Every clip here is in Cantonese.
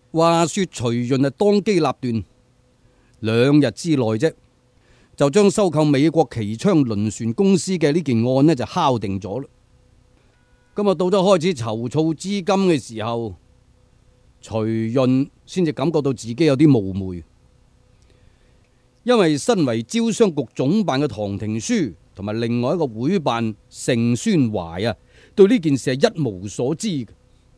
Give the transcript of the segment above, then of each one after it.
話說徐潤當機立斷，2日之內啫，就將收購美國旗昌輪船公司嘅呢件案呢就敲定咗啦。咁啊，到咗開始籌措資金嘅時候，徐潤先至感覺到自己有啲冒昧，因為身為招商局總辦嘅唐廷樞同埋另外一個會辦盛宣懷啊，對呢件事係一無所知嘅。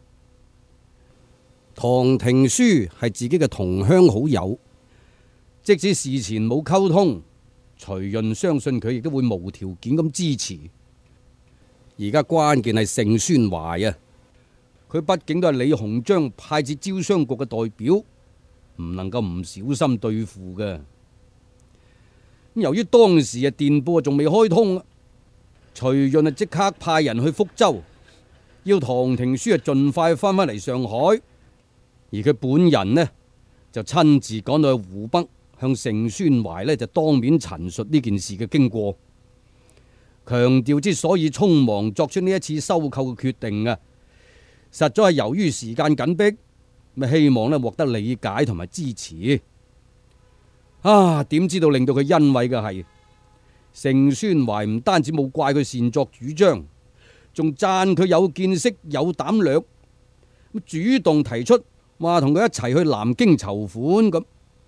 唐廷樞係自己嘅同鄉好友，即使事前冇溝通，徐潤相信佢亦都會無條件咁支持。而家關鍵係盛宣懷啊，佢畢竟都係李鴻章派至招商局嘅代表，唔能夠唔小心對付嘅。由於當時啊電報仲未開通，徐潤即刻派人去福州，要唐廷樞盡快翻返嚟上海。而佢本人呢，就親自趕到去湖北，向盛宣懷呢就當面陳述呢件事嘅經過，強調之所以匆忙作出呢一次收購嘅決定啊，實在係由於時間緊迫，咪希望呢獲得理解同埋支持。點知道令到佢欣慰嘅係，盛宣懷唔單止冇怪佢擅作主張，仲讚佢有見識、有膽略，主動提出話同佢一齊去南京籌款咁。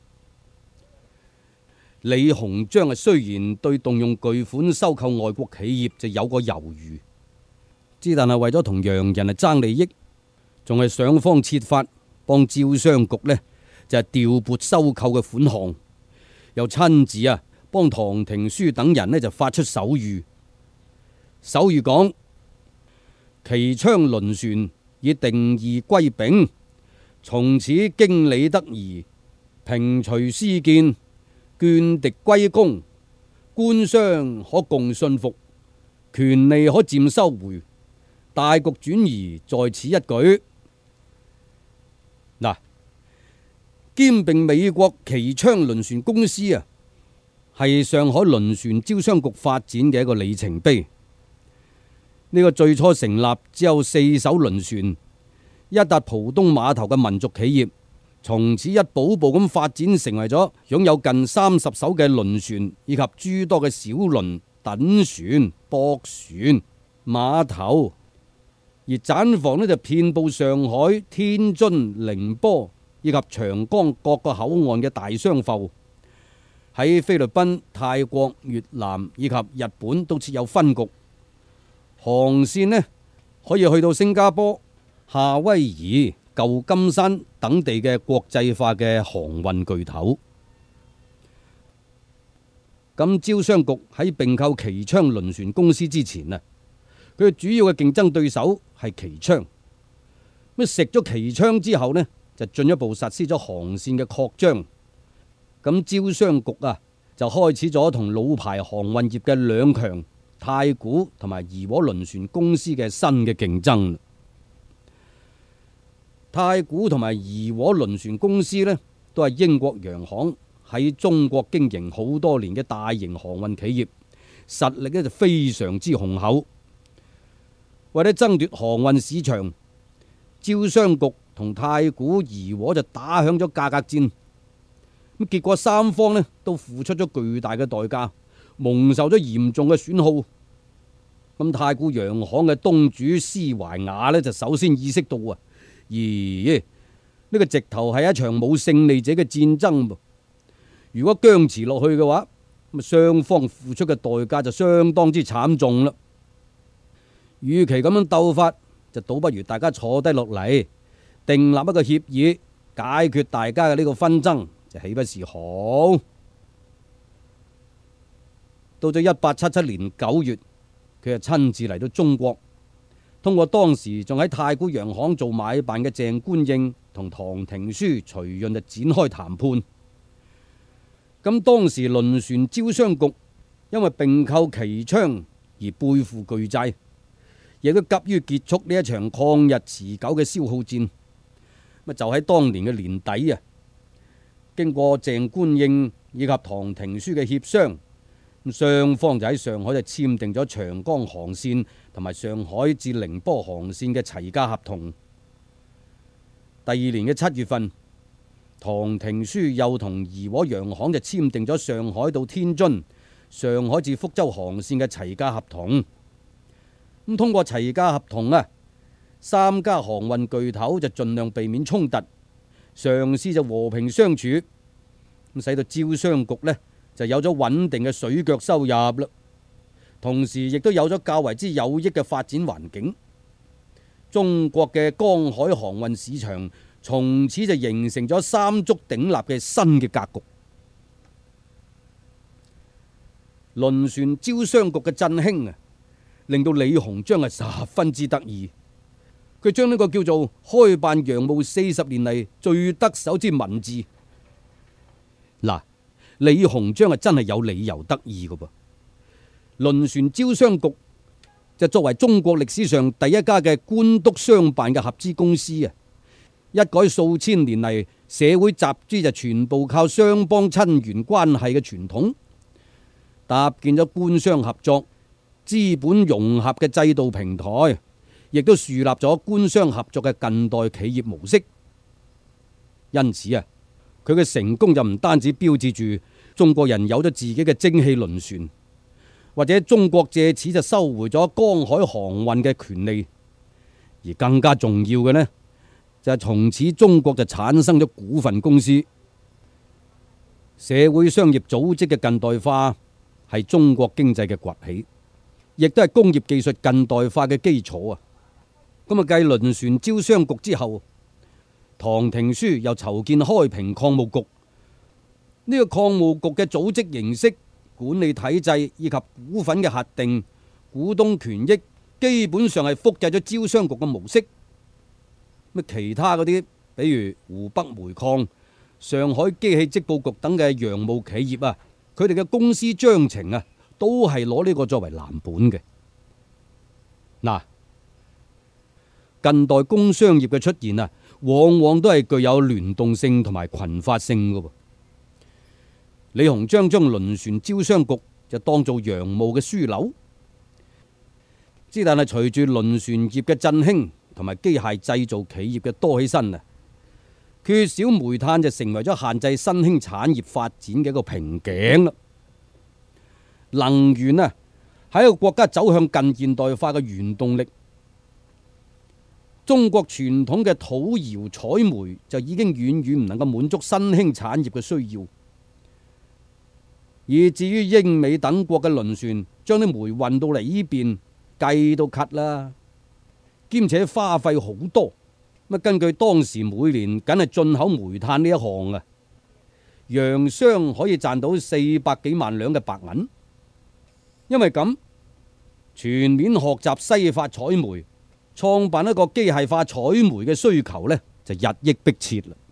李鴻章啊，雖然對動用巨款收購外國企業就有個猶豫，之但係為咗同洋人爭利益，仲係想方設法幫招商局呢就係調撥收購嘅款項，又親自幫唐廷樞等人呢就發出手諭。手諭講：旗昌輪船以定義歸丙，從此經理得宜，平除私見，眷敵歸公，官商可共信服，權利可漸收回，大局轉移在此一舉。兼併美國旗昌輪船公司啊，係上海輪船招商局發展嘅一個里程碑。呢個最初成立只有4艘輪船，一笪浦東碼頭嘅民族企業，從此一步步咁發展成為咗擁有近30艘嘅輪船，以及諸多嘅小輪、躉船、駁船、碼頭。而棧房呢就遍佈上海、天津、寧波以及長江各個口岸嘅大商埠，喺菲律賓、泰國、越南以及日本都設有分局，航線呢可以去到新加坡、夏威夷、舊金山等地嘅國際化嘅航運巨頭。咁招商局喺併購旗昌輪船公司之前啊，佢主要嘅競爭對手係旗昌。咁食咗旗昌之後呢，就進一步實施咗航線嘅擴張。咁招商局就開始咗同老牌航運業嘅兩強太古同埋怡和輪船公司嘅新嘅競爭。太古同埋怡和輪船公司呢，都係英國洋行喺中國經營好多年嘅大型航運企業，實力呢就非常之雄厚。為咗爭奪航運市場，招商局同太古、怡和就打響咗價格戰。咁結果三方呢都付出咗巨大嘅代價，蒙受咗嚴重嘅損耗。咁太古洋行嘅東主施懷雅呢，就首先意識到呢個直頭係一場冇勝利者嘅戰爭噃。如果僵持落去嘅話，咁雙方付出嘅代價就相當之慘重啦。與其咁樣鬥法，就倒不如大家坐低落嚟，訂立一個協議，解決大家嘅呢個紛爭，就豈不是好？到咗1877年9月，佢就親自嚟到中國，通過當時仲喺太古洋行做買辦嘅鄭觀應同唐廷樞、徐潤就展開談判。咁當時輪船招商局因為併購旗昌而背負巨債，亦都急於結束呢一場曠日持久嘅消耗戰。就喺當年嘅年底經過鄭觀應以及唐廷樞嘅協商，雙方就喺上海就簽訂咗長江航線同埋上海至寧波航線嘅齊價合同。 第二年嘅7月份，唐廷樞又同怡和洋行就簽訂咗上海到天津、上海至福州航線嘅齊價合同。咁通過齊價合同啊，三家航運巨頭就盡量避免衝突，嘗試就和平相處，咁使到招商局呢就有咗穩定嘅水腳收入啦。同時亦都有咗較為之有益嘅發展環境。中國嘅江海航運市場從此就形成咗三足鼎立嘅新嘅格局。輪船招商局嘅振興啊，令到李鴻章係十分之得意。佢將呢個叫做開辦洋務40年嚟最得手之文字，嗱，李鴻章係真係有理由得意㗎噃。輪船招商局就作為中國歷史上第一家嘅官督商辦嘅合資公司啊，一改數千年嚟社會集資就全部靠雙幫親緣關係嘅傳統，搭建咗官商合作、資本融合嘅制度平台，亦都樹立咗官商合作嘅近代企業模式。因此啊，佢嘅成功就唔單止標誌住中國人有咗自己嘅蒸汽輪船，或者中國借此就收回咗江海航運嘅權利，而更加重要嘅呢，就係從此中國就產生咗股份公司。社會商業組織嘅近代化係中國經濟嘅崛起，亦都係工業技術近代化嘅基礎啊！咁啊，繼輪船招商局之後，唐廷樞又籌建開平礦務局。呢個礦務局嘅組織形式、管理體制以及股份嘅核定、股東權益，基本上係複製咗招商局嘅模式。咁其他嗰啲，比如湖北煤礦、上海機器織布局等嘅洋務企業啊，佢哋嘅公司章程啊，都係攞呢個作為藍本嘅。嗱，近代工商業嘅出現啊，往往都係具有聯動性同埋群發性嘅。李鴻章將輪船招商局就當做洋務嘅樞紐，但係隨住輪船業嘅振興同埋機械製造企業嘅多起身啊，缺少煤炭就成為咗限制新興產業發展嘅一個瓶頸啦。能源啊，係一個國家走向近現代化嘅原動力。中國傳統嘅土窯採煤就已經遠遠唔能夠滿足新興產業嘅需要。以至於英美等國嘅輪船將啲煤運到嚟呢邊，計到咳啦，兼且花費好多。咁根據當時每年梗係進口煤炭呢一項啊，洋商可以賺到400幾萬兩嘅白銀。因為咁，全面學習西法採煤，創辦一個機械化採煤嘅需求呢，就日益迫切啦。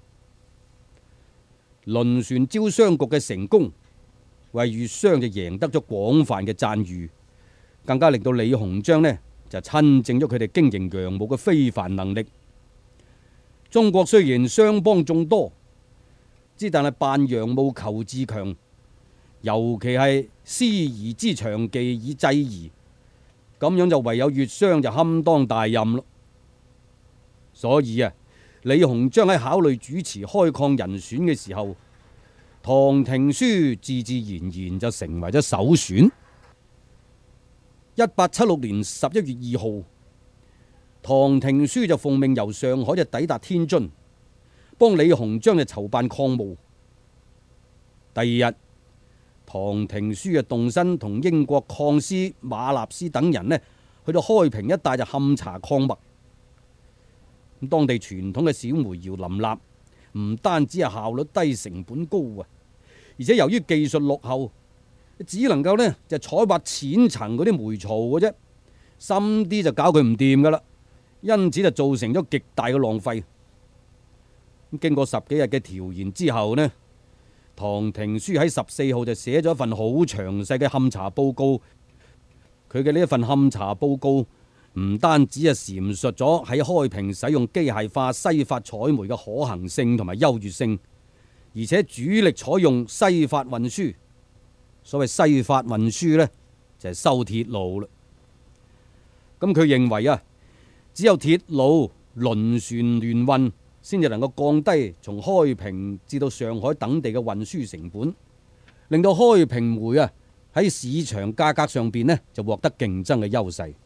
輪船招商局嘅成功，為粵商就贏得咗廣泛嘅讚譽，更加令到李鴻章呢就親證咗佢哋經營洋務嘅非凡能力。中國雖然商幫眾多，但係辦洋務求自強，尤其係師夷之長技以制夷，咁樣就唯有粵商就堪當大任咯。所以啊，李鴻章喺考慮主持開礦人選嘅時候，唐廷樞自自然然就成為咗首選。1876年11月2號，唐廷樞就奉命由上海就抵達天津，幫李鴻章就籌辦礦務。第二日，唐廷樞就動身同英國礦師馬納斯等人呢，去到開平一帶就勘查礦脈。咁當地傳統嘅小煤窯林立，唔單止係效率低、成本高啊，而且由於技術落後，只能夠呢就採挖淺層嗰啲煤槽嘅啫，深啲就搞佢唔掂噶啦。因此就造成咗極大嘅浪費。咁經過10幾日嘅調研之後呢，唐廷樞喺14號就寫咗一份好詳細嘅勘查報告。佢嘅呢一份勘查報告唔單止係闡述咗喺開平使用機械化西法採煤嘅可行性同埋優越性，而且主力採用西法運輸。所謂西法運輸呢，就係修鐵路啦。咁佢認為啊，只有鐵路、輪船聯運先至能夠降低從開平至到上海等地嘅運輸成本，令到開平煤啊喺市場價格上邊呢就獲得競爭嘅優勢。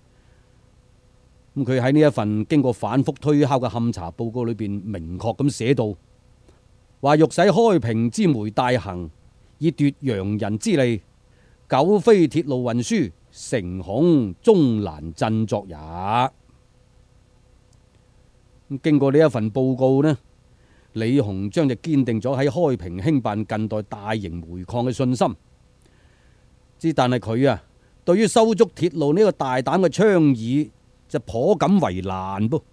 咁佢喺呢一份經過反覆推敲嘅勘查報告裏邊，明確咁寫到，話欲使開平之煤大行，以奪洋人之利，久非鐵路運輸，誠恐終難振作也。咁經過呢一份報告呢，李鴻章就堅定咗喺開平興辦近代大型煤礦嘅信心。但係佢啊，對於修築鐵路呢個大膽嘅倡議就頗感為難噃。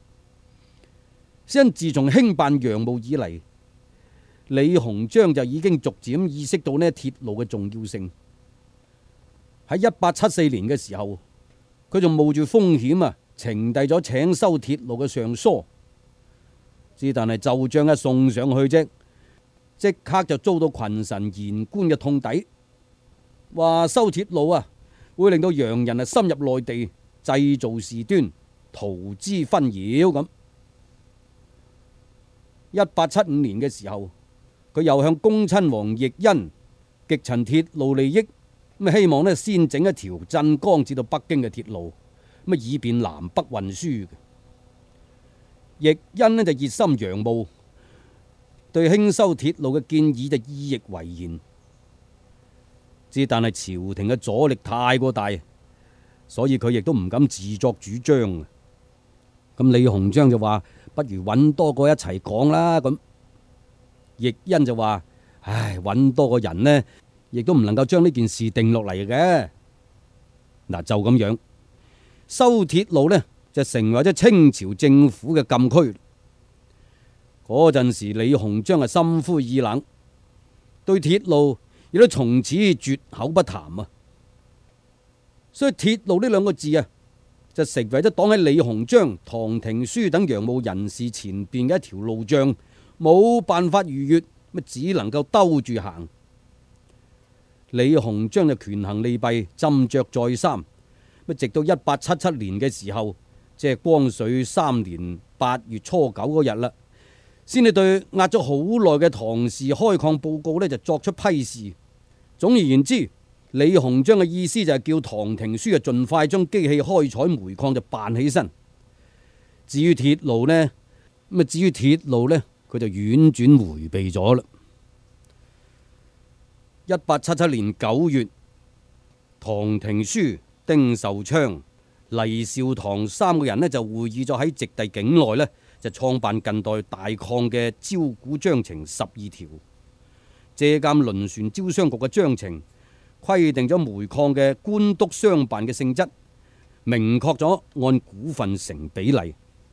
因自從興辦洋務以嚟，李鴻章就已經逐漸意識到呢鐵路嘅重要性。喺1874年嘅時候，佢仲冒住風險啊，呈遞咗請修鐵路嘅上書。但係奏章一送上去啫，即刻就遭到群臣言官嘅痛抵，話修鐵路啊會令到洋人啊深入內地，製造事端，圖資紛擾咁。1875年嘅時候，佢又向恭親王奕訢極陳鐵路利益，咁希望呢先整一條鎮江至到北京嘅鐵路，咁以便南北運輸嘅。奕訢呢就熱心洋務，對興修鐵路嘅建議就意譯為然。但係朝廷嘅阻力太過大，所以佢亦都唔敢自作主張。咁李鴻章就話：不如揾多個一齊講啦。咁奕訢就話：唉，揾多個人呢，亦都唔能夠將呢件事定落嚟嘅。嗱，就咁樣修鐵路呢，就成為咗清朝政府嘅禁區。嗰陣時，李鴻章係心灰意冷，對鐵路亦都從此絕口不談啊！所以鐵路呢兩個字啊，就成為咗擋喺李鴻章、唐廷樞等洋務人士前邊嘅一條路障，冇辦法逾越，咪只能夠兜住行。李鴻章就權衡利弊，斟酌再三，直到1877年嘅時候，即係光緒3年8月初9嗰日啦，先至對壓咗好耐嘅唐氏開礦報告呢就作出批示。總而言之，李鴻章嘅意思就係叫唐廷樞盡快將機器開採煤礦就辦起身。至於鐵路呢，佢就婉轉迴避咗啦。1877年9月，唐廷樞、丁壽昌、黎兆堂三個人呢就會議咗喺直隸境內呢就創辦近代大礦嘅招股章程12條，借鑒輪船招商局嘅章程，規定咗煤礦嘅官督商辦嘅性質，明確咗按股份成比例。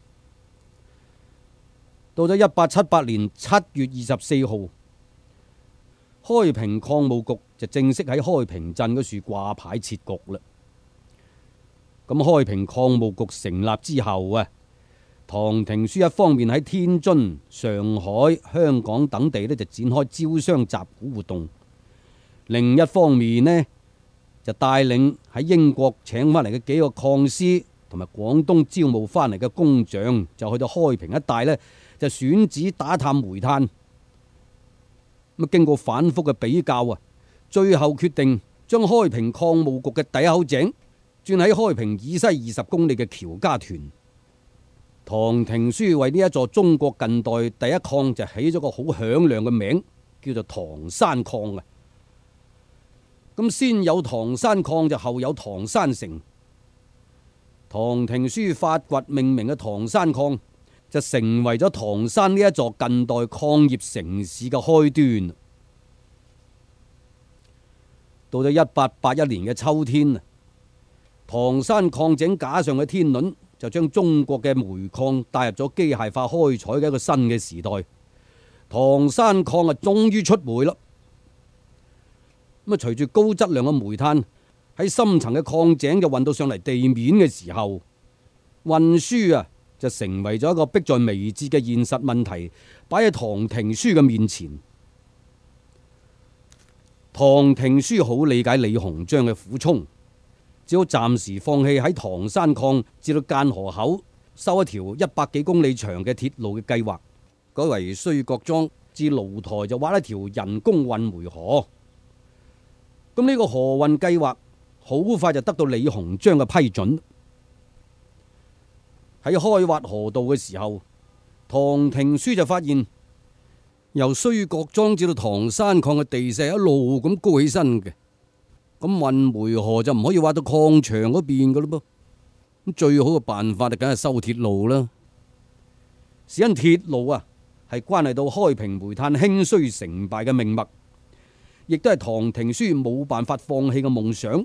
到咗1878年7月24號，開平礦務局就正式喺開平鎮嗰處掛牌設局啦。咁開平礦務局成立之後啊，唐廷樞一方面喺天津、上海、香港等地呢就展開招商集股活動，另一方面呢就帶領喺英國請翻嚟嘅幾個礦師同埋廣東招募翻嚟嘅工匠，就去到開平一帶呢就選址打探煤炭。咁經過反覆嘅比較啊，最後決定將開平礦務局嘅第一口井鑽喺開平以西20公里嘅喬家屯。唐廷樞為呢一座中國近代第一礦就起咗個好響亮嘅名，叫做唐山礦啊。咁先有唐山礦，就後有唐山城。唐廷樞發掘命名嘅唐山礦，就成為咗唐山呢一座近代礦業城市嘅開端。到咗1881年嘅秋天，唐山礦井架上嘅天輪就將中國嘅煤礦帶入咗機械化開採嘅一個新嘅時代。唐山礦啊，終於出煤啦。咁啊，隨住高質量嘅煤炭喺深層嘅礦井就運到上嚟地面嘅時候，運輸啊就成為咗一個迫在眉睫嘅現實問題，擺喺唐廷樞嘅面前。唐廷樞好理解李鴻章嘅苦衷，只好暫時放棄喺唐山礦至到間河口修一條100幾公里長嘅鐵路嘅計劃，改為衰國莊至蘆台就挖一條人工運煤河。咁呢個河運計劃好快就得到李鴻章嘅批准。喺開挖河道嘅時候，唐廷樞就發現由衰國莊至到唐山礦嘅地勢一路咁高起身嘅，咁運煤河就唔可以挖到礦場嗰邊噶咯噃。咁最好嘅辦法就梗係修鐵路啦。是因鐵路啊係關係到開平煤炭興衰成敗嘅命脈，亦都係唐廷樞冇辦法放棄嘅夢想。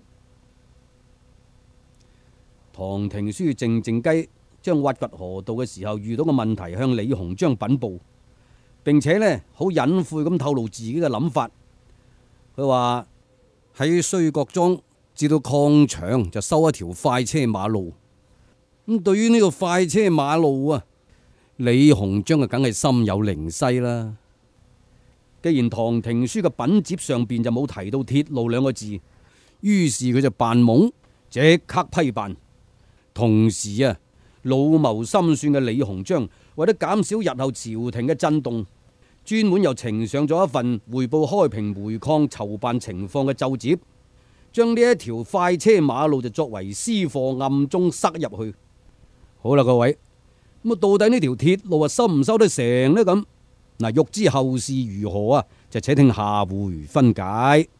唐廷樞靜靜雞將挖掘河道嘅時候遇到嘅問題向李鴻章稟報，並且呢好隱晦咁透露自己嘅諗法。佢話喺衰國莊至到礦場就修一條快車馬路。咁對於呢個快車馬路啊，李鴻章啊梗係心有靈犀啦。既然唐廷樞嘅品摺上邊就冇提到鐵路兩個字，於是佢就扮懵，即刻批辦。同時啊，老謀深算嘅李鴻章為咗減少日後朝廷嘅震動，專門又呈上咗一份匯報開平煤礦籌辦情況嘅奏摺，將呢一條快車馬路就作為私貨暗中塞入去。好啦，各位，咁到底呢條鐵路啊收唔收得成呢？咁嗱，欲知後事如何啊，就且聽下回分解。